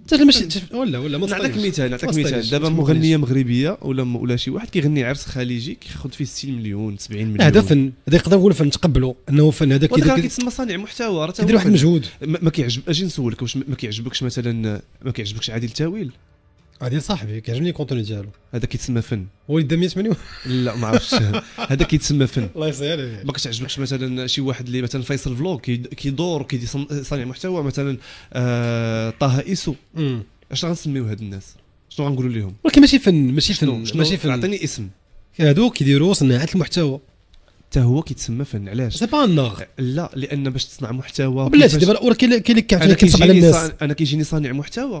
S2: ولا نعطيك مثال دابا مغنيه مغربيه ولا شي واحد كيغني عرس خليجي كياخذ فيه 60 مليون 70 مليون.
S1: هذا فن، هذا يقدر نقول فن تقبلوا انه فن. هذا
S2: كيتسمى صانع محتوى، راه
S1: كيدير واحد المجهود.
S2: ما كيعجب. اجي نسولك واش ما كيعجبكش مثلا ما كيعجبكش عادل تاويل؟ عادل
S1: صاحبي كيعجبني الكونتوني ديالو،
S2: هذا كيتسمى فن.
S1: ولد 100 مليون
S2: لا ما عرفتش هذا كيتسمى فن.
S1: الله يسهل.
S2: ما كتعجبكش مثلا شي واحد اللي مثلا فيصل فلوغ كيدور وكيدير صانع محتوى مثلا طه ايسو اش غنسميو هاد الناس؟ شنو غنقولوا لهم؟
S1: ولكن ماشي فن ماشي فن.
S2: عطيني اسم.
S1: هادو كيديروا صناعه المحتوى
S2: حتى هو كيتسمى فن. علاش؟
S1: سي با نغ.
S2: لا لان باش تصنع محتوى
S1: بلاتي دابا كاين اللي كيتصب على الناس.
S2: انا كيجيني صانع محتوى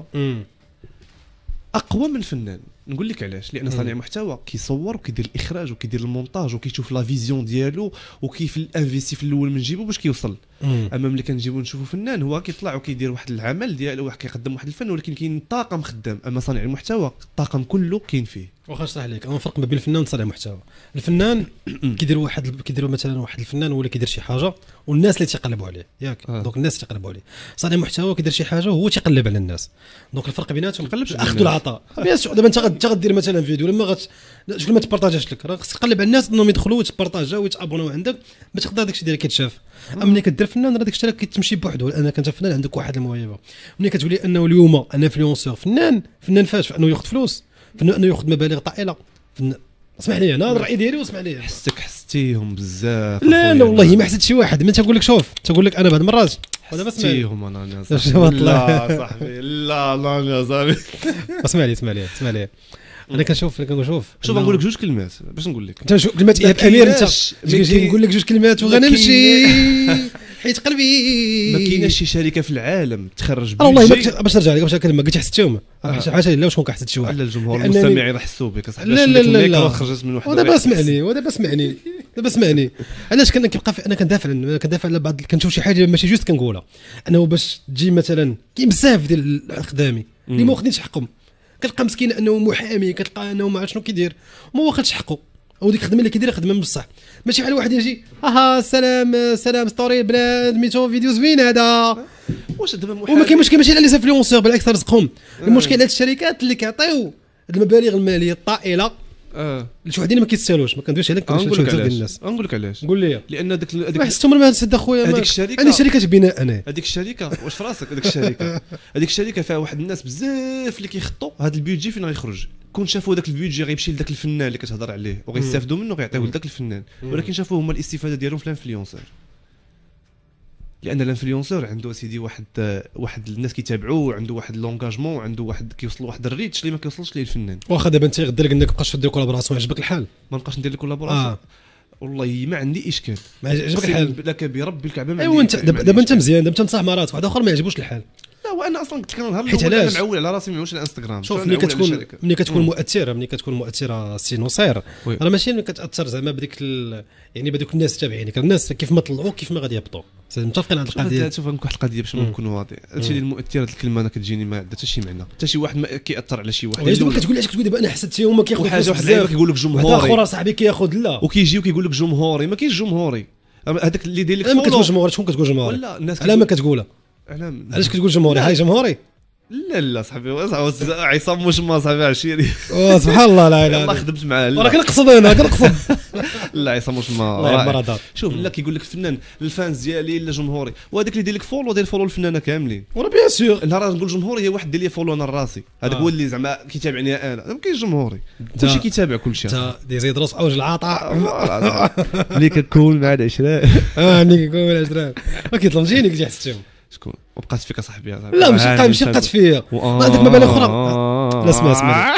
S2: اقوى من فنان. نقول لك علاش، لان صانع محتوى كيصور وكيدير الاخراج وكيدير المونتاج وكيشوف لا فيزيون ديالو وكيف الانفيستي في الاول من جيبو باش كيوصل. اما ملي كنجيبو نشوفوا فنان هو كيطلع وكيدير واحد العمل ديالو كيقدم واحد الفن ولكن كاين طاقم خدام. اما صانع المحتوى الطاقم كله كاين فيه.
S1: واخا نشرح عليك انا الفرق ما بين الفنان وصانع المحتوى. الفنان كيديروا مثلا واحد الفنان ولا كيدير شي حاجه والناس اللي تيقلبوا عليه ياك دونك الناس تيقلبوا عليه. صانع المحتوى كيدير شي حاجه وهو تيقلب على الناس. دونك الفرق بيناتهم الاخذ والعطاء. دابا انت غدير مثلا فيديو لما شكون ما تبارطاجاش لك راه خصك تقلب على الناس انهم يدخلوا ويتبارطاجاو ويتابوناو عندك باش تقدر داك الشيء ديالك يتشاف. اما ملي كدير فنان راه داك الشيء كيتمشي بوحدو. انا كنت فنان عندك واحد الموهبه. ملي كتولي انه اليوم انا انفلونسور فنان فاش انه ياخذ فلوس انه ياخذ مبالغ طائله. اسمح لي انا الراي ديالي واسمع لي.
S2: حستيهم بزاف.
S1: لا والله ما حسيت شي واحد. من تقول لك شوف تقول لك انا بعض المرات
S2: ودابا حستيهم انا لا صاحبي لا صاحبي
S1: اسمع لي انا كنشوف شوف
S2: نقول لك جوج كلمات باش نقول لك
S1: انت شوف كلمات ايهاب امير انت نقول لك جوج كلمات وغنمشي حيت قلبي
S2: ما كايناش شي شركه في العالم تخرج
S1: والله باش نرجع لك باش كلمه قلت حسدتهم حاجه لا واش كون كحسد شي واحد
S2: على الجمهور المستمعين راه حسوا بك اصاحبي
S1: لا لا لا لا
S2: خرجت من واحد
S1: ودابا اسمعني علاش كنبقى انا كندافع على بعض كنشوف شي حاجه ماشي جوست كنقولها انه باش تجي مثلا كاين بزاف ديال خدامي اللي ما واخدينش حقهم كتلقى مسكين انه محامي كتلقى انه ما عرفت شنو كيدير وما واخدش حقه وديك الخدمه اللي كيديرها خدمه بصح ماشي بحال واحد يجي سلام ستوري بلاد ميتو فيديو زوين هذا
S2: واش دابا
S1: وما كاين مشكل ماشي على لي انفلونسور بالعكس رزقهم المشكل على الشركات اللي كيعطيو المبالغ الماليه الطائله لشي وحدين ما كيستاهلوش ما كندويش عليك
S2: نقول لك علاش نقول لك علاش
S1: قول لي
S2: لان هذيك
S1: حسيتهم ما سد اخويا
S2: هذيك الشركه
S1: انا شركه بناء انا
S2: هذيك الشركه واش في راسك هذيك الشركه فيها واحد الناس بزاف اللي كيخطوا هذا البيدجي فين غيخرج كون شافوا داك البيدجي غيمشي لذاك الفنان اللي كتهضر عليه وغيستافدوا منه غيعطيوه لذاك الفنان ولكن شافوا هما الاستفاده ديالهم في الانفلونسور لان الانفلونسور عنده سيدي واحد الناس كيتابعوه عنده واحد لونغاجمون عنده واحد كيوصل واحد الريتش اللي ما كيوصلش ليه الفنان
S1: واخا دابا انت غدا لك انك بقاش دير كولابوراسيون عجبك الحال
S2: ما نبقاش ندير كولابوراسيون والله ما عندي اشكال
S1: ما عجبك الحال
S2: لك بربي الكعبه ما
S1: ايوا انت دابا انت مزيان دابا انت مصاح مرات واحد اخر ما يعجبوش الحال
S2: لا وانا اصلا قلت لك نهار
S1: حيت علاش
S2: معول على راسي ما معولش على الانستغرام
S1: شوف ملي كتكون مؤثره السي نصير راه ماشي ملي كتاثر زعما بديك يعني بدوك الناس تابعينك الناس كيف ما طلعوا كيف ما غادي يهبطوا متفقين على القضيه
S2: شوف واحد القضيه باش نكون واضح هادشي اللي المؤثر هاد الكلمه انا كتجيني ما عندها حتى شي معنى حتى شي واحد ما كياثر على شي واحد
S1: دابا كتقول علاش كتقول دابا انا حسدت فيهم ما كياخذ
S2: حاجه واحد كيقول لك جمهوري
S1: اخر صاحبي كياخذ لا
S2: وكيجي وكيقول لك جمهوري ما كاينش جمهوري هذاك اللي داير لك
S1: ما كتقول جمهوري شكون كتقول جمهوري
S2: ولا الناس
S1: على ما كتقولها علاش كتقول جمهوري هاي جمهوري
S2: لا صاحبي عصام واش ما صاحبي عشيري
S1: سبحان الله لا اله
S2: والله خدمت معاه
S1: راه كنقصد
S2: لا عصام واش ما شوف لا كيقول لك الفنان الفانز ديالي لا جمهوري وهذاك اللي يدير لك فولو دير فولو الفنانه كاملين
S1: وراه بيان سور
S2: نهار نقول جمهوري هي واحد دير لي فولو انا راسي هذاك هو اللي زعما كيتابعني انا ما كاينش جمهوري كلشي كيتابع كلشي
S1: انت زيد راس اوج العطاء
S2: ملي كتكون مع العشرة
S1: ملي كتكون مع العشرة ما كيطلمجيني كتجي حسيتهم
S2: شكون وبقات فيك اصاحبي
S1: لا ماشي بقات فيا هذيك مبالغ اخرى لا اسمع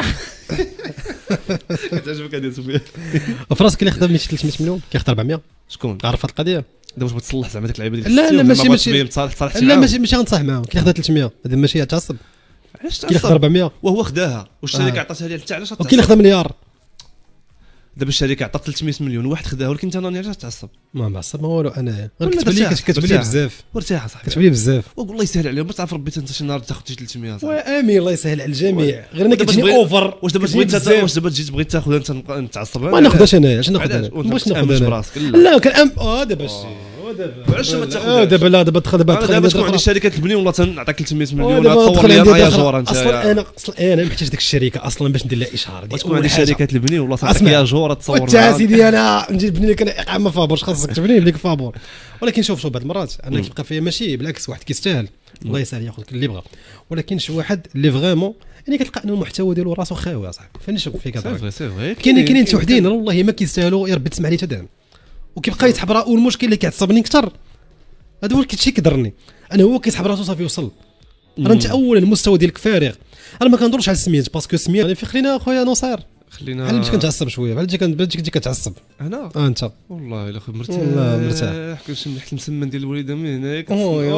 S2: كتعجبك هذه سفيان
S1: فراسك اللي خدم 300 مليون كياخذ 400
S2: شكون
S1: عارف هاد القضيه
S2: دابا واش بتصلح زعما ديك اللعيبه ديال
S1: لا ماشي
S2: لا
S1: ماشي غنصح معاهم كياخذ 300 هذا ماشي تعصب
S2: علاش
S1: كياخذ 400
S2: وهو خداها والشركه عطاتها ليه حتى علاش
S1: وكاين اللي خدا مليار
S2: دابا الشركه عطات 300 مليون وواحد خداها ولكن انت راني علاش تعصب
S1: ما معصب ما والو انا كتب لي بزاف
S2: وارتاح اصاحبي
S1: كتب لي بزاف
S2: والله يسهل عليهم باش تعرف ربي انت شي نهار تاخذ شي 300 صاحبي
S1: امين الله يسهل على الجميع غير انا كتجيني اوفر
S2: واش دابا تجي تبغي تاخذ انت نتعصب
S1: ما ناخذهاش انا علاش ناخذ انا باش ناخذ
S2: براسك
S1: لا كان دابا
S2: علاش ما تاخذ
S1: دابا دابا
S2: تكون عندي الشركه تبني والله تنعطيك 300 مليون تصور لي انا جور انت
S1: اصلا محتاج ديك الشركه اصلا باش ندير لها اشهار
S2: تكون عندي شركه تبني والله تعطيك يا جور تصور
S1: انت سيدي انا نجي نبني لك انا اقامه فابور خاصك تبني لك فابور ولكن شوف بعض المرات انا كيبقى فيا ماشي بالعكس واحد كيستاهل الله يسهل ياخذ اللي بغى ولكن شي واحد اللي فريمون يعني كتلقى ان المحتوى ديالو راسو خاوي اصاحبي فين شوف فيك كاينين شي وحدين والله ما كيستاهلوا يا ربي تسمع لي تدعم وكيبقى يسحب راه والمشكل اللي كيعصبني اكثر هذا هو الشيء كيضرني انا هو كيسحب راسو صافي وصل راه انت اولا المستوى ديالك فارغ انا ما كنهضرش على السميات باسكو السميات خلينا اخويا نصير
S2: خلينا
S1: بحال باش كنتعصب شويه بحال تجي كتعصب
S2: انا
S1: انت
S2: والله الا مرتاح كنشم ريحه المسمن ديال الوالده من هناك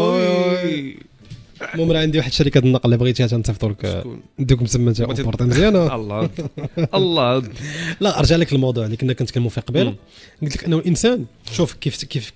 S1: المهم راه عندي واحد الشركه النقل اللي بغيتيها تنصيفطوا لك نديك مسمى تاع اوبورت مزيانه
S2: الله
S1: لا ارجع لك الموضوع اللي كنا كنتكلموا فيه قبيله قلت لك انه الانسان شوف كيف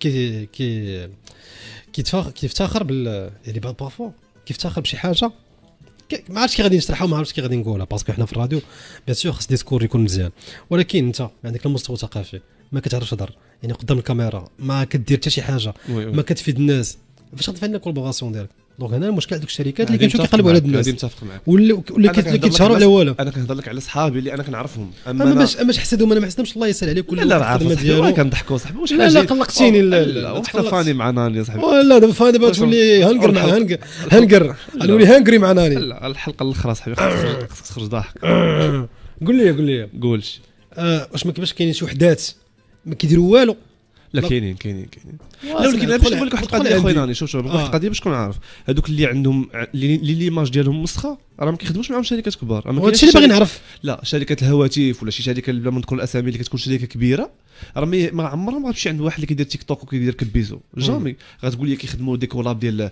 S1: كيفتخر بال يعني بارفو كيفتخر بشي حاجه ما عرفتش كي غادي نشرحها وما عرفتش كي غادي نقولها باسكو حنا في الراديو بيان سور خص ديسكور يكون مزيان ولكن انت عندك المستوى الثقافي ما كتعرفش تهضر يعني قدام الكاميرا ما كدير حتى شي حاجه ما كتفيد الناس فاش غتفهم الكولابوراسيون ديالك دونك هنا المشكل عندك الشركات اللي كيمشيو كيقلبوا على الناس
S2: غادي نتفق معاك
S1: ولا كيتشهروا على والو
S2: انا كنهضر لك على صحابي اللي انا كنعرفهم
S1: اما باش حسدهم انا ما حسدهمش الله يسهل عليك
S2: لا راه عارف كنضحكوا صاحبي واش
S1: لا قلقتيني
S2: لا واحد فاني مع ناني يا صاحبي
S1: لا دابا فاني دابا تولي هنقر مع هنقر نولي هنقري مع ناني
S2: لا الحلقه الاخرى صاحبي خصك تخرج ضاحك
S1: قول لي
S2: قولش
S1: واش ما كيفاش كاينين شي وحدات ما كيديروا والو
S2: لا كاينين لا ولكن باش نقول لك واحد القضيه اخويا راني شوف واحد القضيه باش تكون عارف هذوك اللي عندهم اللي ليماج ديالهم مسخه راه ما كيخدموش معاهم شركات كبار
S1: هادشي اللي باغي نعرف
S2: لا شركات الهواتف ولا شي شركه بلا ما نذكر الاسامي اللي كتكون شركه كبيره راه ما عمرها ما غتمشي عند واحد اللي كيدير تيك توك وكيدير كبيزو جامي غتقول لي كيخدموا دي كولاب ديال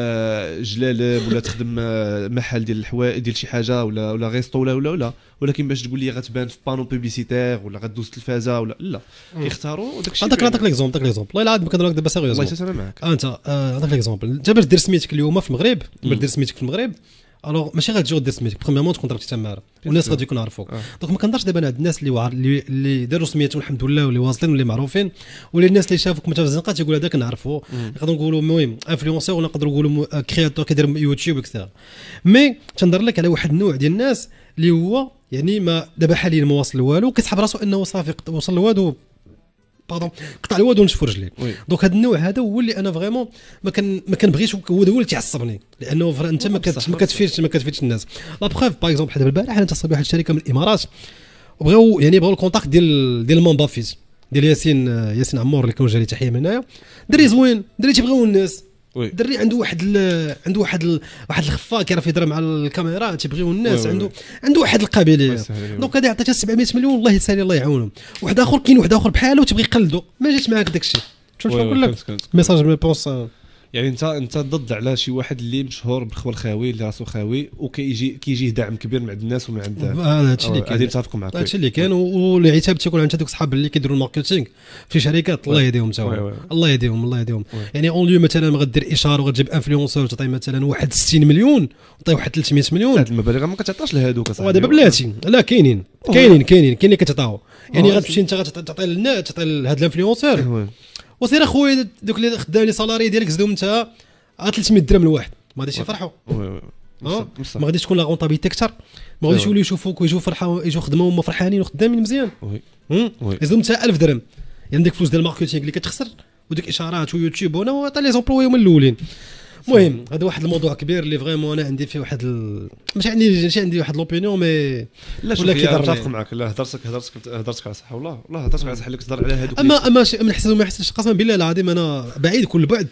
S2: جلالب ولا تخدم محل ديال الحوايج ديال شي حاجه ولا غيستو ولا ولكن باش تقول لي غتبان في بانو بوبليسيتير ولا غدوز التلفازه ولا لا كيختاروا داكشي.
S1: نعطيك ليكزومبل والله العظيم كنهضر لك دابا سيريوزمون
S2: الله يسلم معاك.
S1: انت نعطيك ليكزومبل انت باش دير سميتك اليوم في المغرب باش دير سميتك في المغرب الوغ ماشي غتجي دير سميتك برومييرمون تكون ضربتي تماره والناس غادي يكونوا عارفوك دونك ما كنهضرش دابا على هاد الناس اللي داروا سميتهم الحمد لله واللي واصلين واللي معروفين ولا الناس اللي شافوك مثلا في الزنقه تيقول هذا كنعرفوا نقدروا نقولوا المهم انفلونسور ولا نقدروا نقولوا كرياتور كيدير يوتيوب اكسترا مي تنهضر لك على واحد النوع ديال الناس اللي هو يعني ما دابا حاليا ما واصل والو كيسحب راسو انه صافي وصل لوادو باردون قطع الواد ونشفوا رجليه دونك هذا النوع هذا هو اللي انا فريمون ما كنبغيش هو اللي تيعصبني لانه انت ما كتفيدش الناس لا بروف باغ اكزومبل دابا البارح انا اتصل بواحد الشركه من الامارات وبغاو الكونتاكت ديال المنبافيز ديال ياسين عمور اللي كان جا لي تحيه من هنايا دري زوين دري تيبغيو الناس دري عنده واحد الخفا كيعرف يضرب مع الكاميرا تيبغيو الناس عنده واحد القابليه دونك هذا عطيته 700 مليون الله يسالي الله يعاونهم واحد اخر كاين واحد اخر بحاله وتبغي يقلدو ما جاتش معاك داك الشيء شنو نقول لك ميساج مي بونس
S2: يعني انت ضد على شي واحد اللي مشهور بالخوال الخاوي اللي راسو خاوي وكيجيه دعم كبير من عند الناس ومن عند
S1: هادشي اللي كاين
S2: نتفق معك
S1: هادشي اللي كاين والعتاب تيكون عند هذوك الصحاب اللي كيديروا الماركتينغ في شركات الله يهديهم تا الله يهديهم يعني اون ليو مثلا ما غدير اشاره وغتجيب انفلونسور تعطي مثلا واحد 60 مليون وطيب واحد 300 مليون
S2: هاد المبالغ ما كتعطاش لهادوك اصاحبي
S1: ودابا بلاتي لا كاينين اللي كتعطاو يعني غتمشي انت تعطي للناس تعطي لهاد الانفلونسور وسير اخويا دوك اللي خدام لي سالاري ديالك زدهم انت 300 درهم الواحد ما غاديش يفرحوا ما غاديش تكون لا غونطابيلتي اكثر ما غاديش يوليو يشوفوك ويجوا فرحوا يجوا خدموا هما فرحانين وخدامين مزيان يزيدوا انت 1000 درهم يعني ديك فلوس ديال الماركتينغ اللي كتخسر وديك اشارات ويوتيوب وانا وعطا لي زومبلوي هما الاولين المهم هذا واحد الموضوع كبير اللي فريمون انا عندي فيه واحد ماشي عندي واحد لوبينيون مي
S2: ولا كنتفق معك لا هضرتك على صح والله هضرتك على صح اللي كتهضر على هذوك
S1: اما من حسن ما حسنش قسما بالله العظيم انا بعيد كل بعد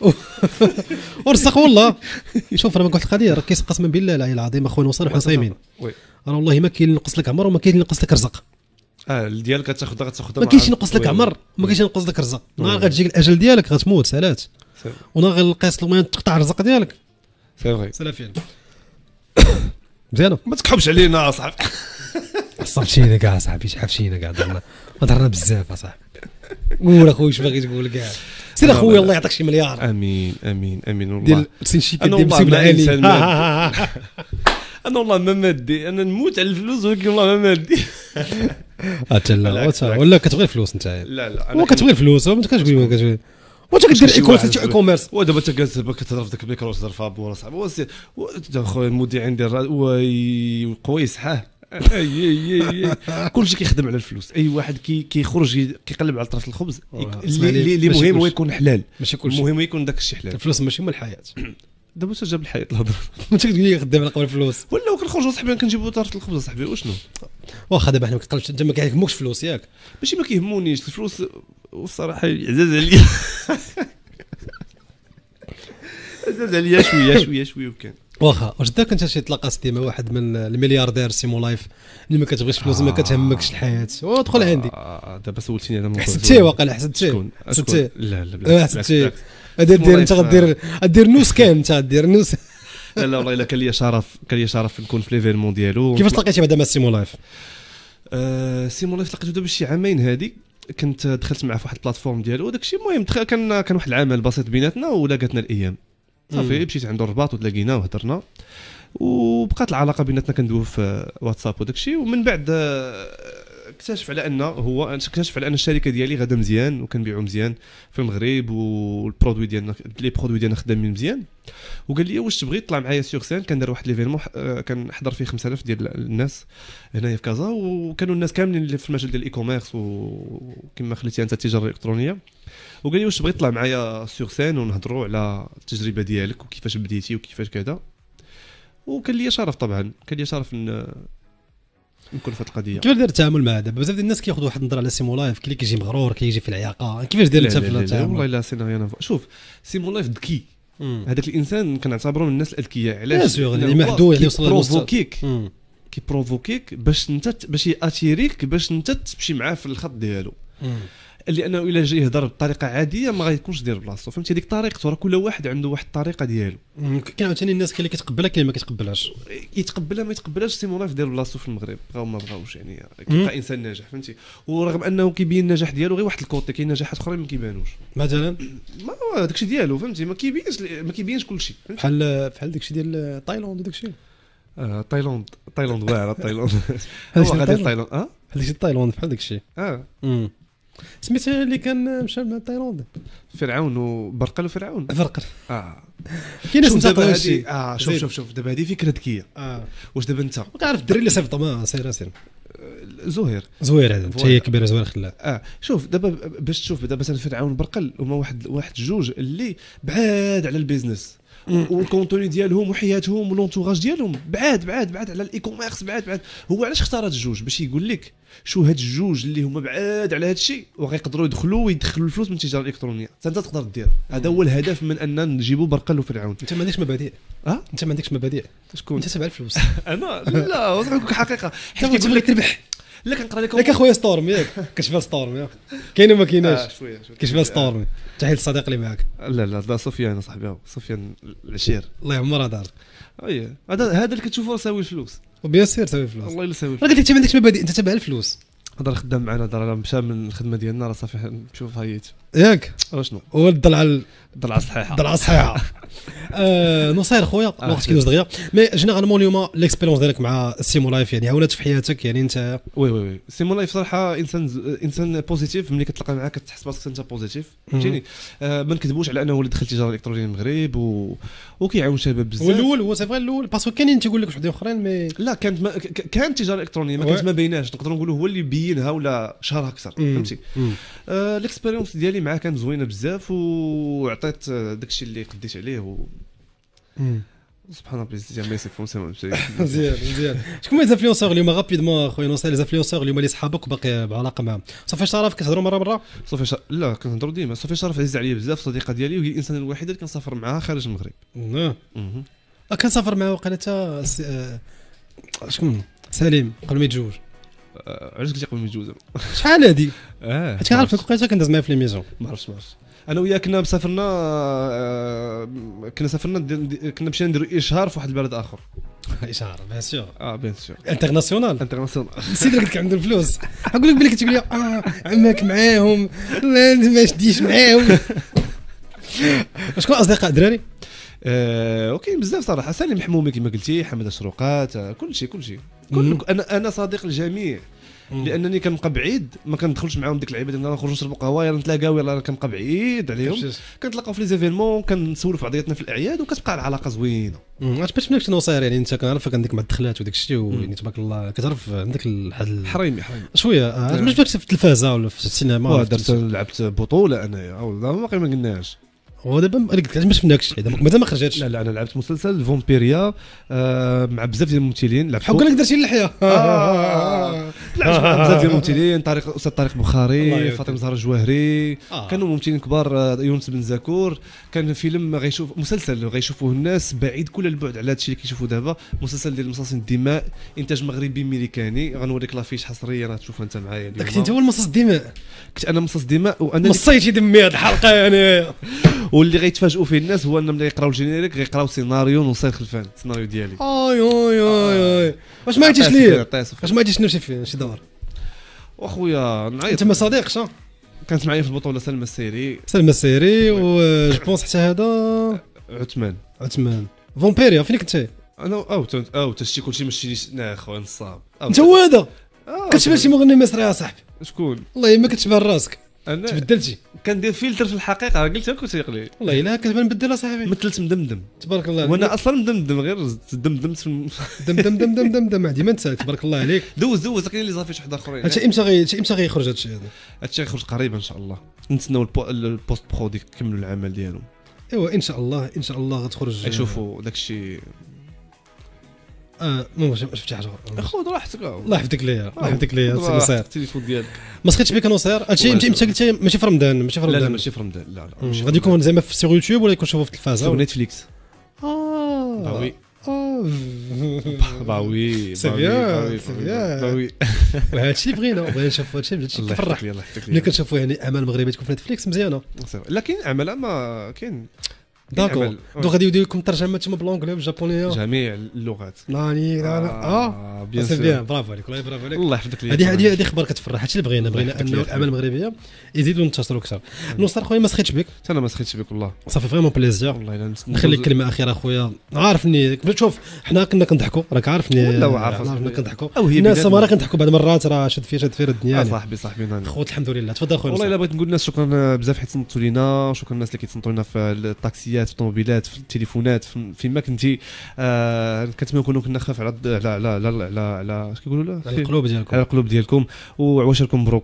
S1: ورزق والله شوف راه ما قلت القضيه راه كيس قسما بالله العظيم اخويا وصالح وصايمين راه والله ما كاين نقص لك عمر وما كاين نقص لك رزق
S2: ديالك غتاخذها
S1: ما كاينش نقص لك عمر ما كاينش نقص لك رزق نهار غتجيك الاجل ديالك غتموت سالات ونهار غنقيس المهم تقطع الرزق ديالك
S2: سي فري
S1: سلافين مزيانه
S2: ما تكحبش علينا اصاحبي
S1: عصبتينا كاع اصاحبي حفشينا كاع هضرنا بزاف اصاحبي قول اخويا واش باغي تقول كاع سير اخويا الله يعطيك شي مليار
S2: امين والله
S1: ديال سنشي كدير بسم
S2: الانسان انا والله ما مادي انا نموت على الفلوس ولكن والله ما مادي
S1: ولا كتبغي الفلوس انت
S2: لا
S1: هو كتبغي الفلوس ما كتبغي وانت كدير اي كوميرس
S2: ودابا انت جالس كتهضر في ذاك الميكرو تهضر في ابو صاحبي خويا المدير عندي قويس كلشي كيخدم على الفلوس اي واحد كيخرج كيقلب على طرف الخبز اللي مهم هو يكون حلال
S1: ماشي كلشي
S2: المهم يكون داك الشيء حلال
S1: الفلوس ماشي هما الحياه
S2: دابا واش جاب الحياه الهضره
S1: انت كتقول لي خدام على قبل الفلوس
S2: ولا كنخرجوا صاحبي كنجيبوا طرف الخبز صاحبي وشنو
S1: واخا دابا حنا ما كنقلبش انت ما كيهموكش فلوس ياك
S2: ماشي ما كيهمونيش الفلوس والصراحه عزاز عليا عزاز عليا شويه وكان
S1: واخا واش داك انت شي تلاقى سيدي مع واحد من الملياردير سيمو لايف اللي ما كتبغيش فلوس ما كتهمكش الحياه ودخل عندي
S2: دابا سولتيني على الموضوع
S1: حسدتي واقيلا حسدتي
S2: لا بالعكس
S1: دير انت غدير نوس كان انت غدير نوس
S2: لا والله الا كان لي شرف نكون في ليفينمون ديالو
S1: كيفاش تلاقيتي بعدا مع سيمو لايف
S2: سيمو لايف لقيته دابا شي عامين هادي كنت دخلت معاه في واحد البلاتفورم ديالو وداك الشيء المهم كان واحد العمل بسيط بيناتنا ولاقاتنا الايام صافي مشيت عنده الرباط وتلاقينا وهضرنا وبقات العلاقه بيناتنا كندويو في واتساب وداك الشيء ومن بعد اكتشف على ان الشركه ديالي غادا مزيان وكنبيعوا مزيان في المغرب والبرودوي ديالنا لي برودوي ديالنا خدامين مزيان وقال لي واش تبغي تطلع معايا سور سين كندير واحد ليفينمون كنحضر فيه 5000 ديال الناس هنايا في كازا وكانوا الناس كاملين اللي في المجال ديال الاي كوميرس وكما خليتي انت التجاره الالكترونيه وقال لي واش تبغي تطلع معايا سور سين ونهضروا على التجربه ديالك وكيفاش بديتي وكيفاش كذا وكان لي شرف طبعا كان لي شرف نكون في القضيه
S1: كيفاش داير التعامل مع دابا بزاف ديال الناس كياخذوا واحد النظره على سيمو لايف كلي كيجي مغرور كيجي في العياقه كيفاش داير انت في التعامل
S2: والله الا سينا شوف سيمو لايف ذكي هذاك الانسان كنعتبره من الناس الاذكياء علاش
S1: اللي محدود اللي وصل
S2: كيبروفوكيك باش ياتيريك باش انت تمشي معاه في الخط ديالو لانه الا جاي يهضر بطريقه عاديه ما غيكونش دير بلاصتو، فهمتي؟ هذيك طريقته، راه كل واحد عنده واحد الطريقه ديالو.
S1: كاين عاوتاني الناس اللي كتقبلها كاين اللي ما كتقبلهاش،
S2: يتقبلها ما يتقبلهاش. سيمون لايف دير بلاصتو في المغرب، بغاو ما بغاوش يعني كيبقى انسان ناجح، فهمتي؟ ورغم انه كيبين النجاح ديالو غير واحد الكوتي، كاين نجاحات اخرى ما كيبانوش
S1: مثلا
S2: ما داكشي ديالو، فهمتي؟ ما كيبينش كلشي،
S1: بحال داكشي ديال تايلاند وداكشي.
S2: تايلاند واعره تايلاند
S1: هو
S2: غادي تايلاند
S1: بحال داكشي تايلاند بحال داكشي. سميت اللي كان مشى مع تايلاند
S2: فرعون وبرقل وفرعون
S1: فرقر.
S2: كاين ناس دابا هادي شوف دابا هادي فكره ذكيه. واش دابا انت
S1: كنعرف الدري اللي صيفط ما سير
S2: زهير
S1: هذا انت هي كبيره زهير خلات.
S2: شوف دابا باش تشوف دابا مثلا فرعون وبرقل هما واحد جوج اللي بعاد على البيزنس والكونتوني ديالهم وحياتهم ولونتوراج ديالهم بعاد على الاي كوميرس، بعاد. هو علاش اختار هاد الجوج؟ باش يقول لك شو هاد الجوج اللي هما بعاد على هاد الشيء وغيقدروا يدخلوا الفلوس من التجاره الالكترونيه، انت تقدر دير. هذا هو الهدف من ان نجيبوا برقل وفرعون.
S1: انت ما عندكش مبادئ. انت ما عندكش مبادئ.
S2: شكون؟
S1: انت تبع الفلوس.
S2: انا لا وصحك حقيقه
S1: حيت كيقول لك تربح.
S2: لا كنقرا لكم
S1: لك اخويا ستورم ياك كتشوف ستورم ياك كاين وما كايناش
S2: شويه
S1: كتشوف ستورم. تحيه للصديق اللي معاك.
S2: لا سفيان صاحبي، سفيان العشير
S1: الله يعمرها دار.
S2: هذا اللي كتشوفه ساوي الفلوس
S1: وبيان سير ساوي فلوس.
S2: والله الا ساوي
S1: الفلوس. قلت لك ما عندكش مبادئ، انت تبع الفلوس.
S2: هضر خدام معنا دار مشى من الخدمه ديالنا راه صافي نشوف هايت
S1: ياك
S2: واشنو
S1: هو الضلعه الصحيحه. نصير خويا الوقت كيدوز دغيا. مي جينيرالمون اليوم ليكسبيريونس ديالك مع سيمو لايف يعني عاونات في حياتك يعني انت؟
S2: وي سيمو لايف صراحه انسان بوزيتيف. ملي كتلقى معاه كتحس براسك انت بوزيتيف، فهمتيني؟ ما نكذبوش على انه هو اللي دخل التجاره الالكترونيه المغرب وكيعاون شباب بزاف.
S1: والاول هو سي فري الاول باسكو كاينين تيقول لك وحدين اخرين مي
S2: لا كانت تجاره الكترونيه ما كانت ما بيناش، نقدروا نقولوا هو اللي بينها ولا شهرها اكثر، فهمتي؟ الاكسبيريونس ديالي معاه كانت زوينه بزاف وعطيت داكشي اللي قديت عليه سبحان الله بزاف ما يصفون سما
S1: مزيان. شكون هما ليزانفلونسور اليوم غابيدمون خويا نوصل ليزانفلونسور اليوم اللي صحابك باقي بعلاقه معاهم؟ صافي شرف كتهضروا مره
S2: لا كنهضروا ديما. صافي شرف عزيز عليا بزاف، صديقه ديالي وهي الانسان الوحيد اللي كنسافر معها خارج المغرب.
S1: كنسافر معها وقيله شكون سليم قبل ما يتزوج.
S2: علاش قلتي قبل ما يتزوج؟
S1: شحال هادي؟ حيت كنعرفك وقيله كندز معايا في ليميزيون.
S2: ما عرفتش انا وياه كنا سافرنا كنا مشينا نديروا اشهار في واحد البلد اخر.
S1: اشهار بيان سور
S2: بيان سور
S1: انترناسيونال السيد اللي قلت لك عنده الفلوس نقول لك بلي كتقول لي عماك معاهم ما شديش معاهم. شكون اصدقاء دراري؟
S2: وكاين بزاف صراحه. سالم محمومي كما قلتي، حمد الشروقات، كلشي انا صديق الجميع لانني كنبقى بعيد ما كندخلش معاهم ديك اللعيبه ديالنا نخرجوا نشربوا قهوه يلا نتلاقاو يلا كنبقى بعيد عليهم. كنتلاقاو في لي زيفينمون كنسولوا في بعضياتنا في الاعياد وكتبقى العلاقه زوينه.
S1: باش منك شنو صاير يعني انت كنعرفك عندك مع الدخلات وداك الشيء ويعني تبارك الله كتعرف عندك
S2: حريمي
S1: شويه باش باش في التلفازه ولا في السينما
S2: درت لعبت بطوله انايا باقي ما قلناش.
S1: هو دابا قلت لك ما شفناكش دابا مازال ما خرجتش.
S2: لا انا لعبت مسلسل فامبيريا مع بزاف ديال الممثلين. لعبت
S1: بحال قال لك درتي اللحيه.
S2: لعبت مع بزاف ديال الممثلين، استاذ طارق بخاري، فاطمه زهره الجوهري، كانوا ممثلين كبار، يونس بن زكور. كان فيلم مسلسل غيشوفوه الناس بعيد كل البعد على هادشي اللي كيشوفوا دابا، مسلسل ديال مصاصين الدماء انتاج مغربي امريكاني. غنوريك لافيش حصريه راه انت معايا اليوم.
S1: كنت انت هو المصاص الدماء؟
S2: كنت انا مصاص الدماء وانا
S1: مصيتي دمي هذه الحلقه يعني.
S2: واللي غيتفاجئوا فيه الناس هو انهم يقراو الجينيريك غيقراو سيناريو نصير خلفان السيناريو ديالي. واش ما عيطيش ليه؟ واش ما عيطيش شي دور
S1: واخويا نعيط. انت ما صديقش؟
S2: كانت معايا في البطوله سلمى
S1: السيري و جوبونس حتى هذا عثمان فامبيريا. فين كنتي؟
S2: انا تشتي كلشي ماشي اخويا نصاب.
S1: انت هو هذا كتشبه شي مغني مصري يا صاحبي.
S2: شكون؟
S1: والله ما كتشبه راسك تبدلتي.
S2: كندير فلتر في الحقيقه قلت لك كنت لي
S1: والله الا كتبان نبدل اصاحبي.
S2: مثلت مدمدم
S1: تبارك الله.
S2: وانا اصلا مدمدم غير دمدمت
S1: دم عادي ما انت تبارك الله عليك.
S2: دوز كاين اللي صافي شي واحد اخرين.
S1: هادشي امتى غيخرج هادشي هذا؟
S2: هادشي غيخرج قريبا ان شاء الله. نتسناو البوست برودكت يكملوا العمل ديالهم.
S1: ايوا ان شاء الله غتخرج.
S2: يشوفوا داكشي.
S1: ما شفتي حاجه
S2: خذ راحتك.
S1: الله يحفظك ليا نصير
S2: التليفون ديالك
S1: ما سخيتش بك نصير. هادشي امتى قلتي ماشي في رمضان؟
S2: لا ماشي في رمضان. لا
S1: غادي يكون زعما في يوتيوب ولا يكون شوفوا في التلفازه
S2: في نتفليكس.
S1: وي
S2: با وي
S1: سي بيان سي بيان وهذا الشيء بغينا نشوفوا هذا الشيء كيفرح ملي كنشوفوا يعني اعمال مغربيه تكون في نتفليكس مزيانه
S2: لكن اعمال ما كاين
S1: داكور دونك غادي يديروا لكم ترجمه تما بالانجلي والجابونيه
S2: جميع اللغات
S1: ناني
S2: بيان
S1: سي بيان برافو عليك والله برافو عليك
S2: الله يحفظك ليا
S1: هذه خبر كتفرح هادشي اللي بغينا انه الاعمال المغربيه يزيدوا ينتشروا اكثر نصر خويا ما سخيتش بك
S2: انا ما سخيتش بك والله
S1: صافي فريمون بليزير
S2: والله
S1: نخليك كلمه اخيره خويا عارفني شوف حنا كنا كنضحكوا راك عارفني
S2: ولا عارف
S1: كنا كنضحكوا
S2: الناس
S1: ما راه كنضحكوا بعض المرات راه شد فيها الدنيا
S2: صاحبي
S1: خوت الحمد لله تفضل خويا
S2: والله الا بغيت نقول للناس شكرا بزاف حيت صنتوا لينا شكرا الناس اللي كيتصنتوا لنا في الطاكسيات في الطوموبيلات في التليفونات فيما كنتي كنتمنى نكونوا كنا خاف على اش كيقولوا له
S1: القلوب ديالكم
S2: على القلوب ديالكم وعواشركم مبروك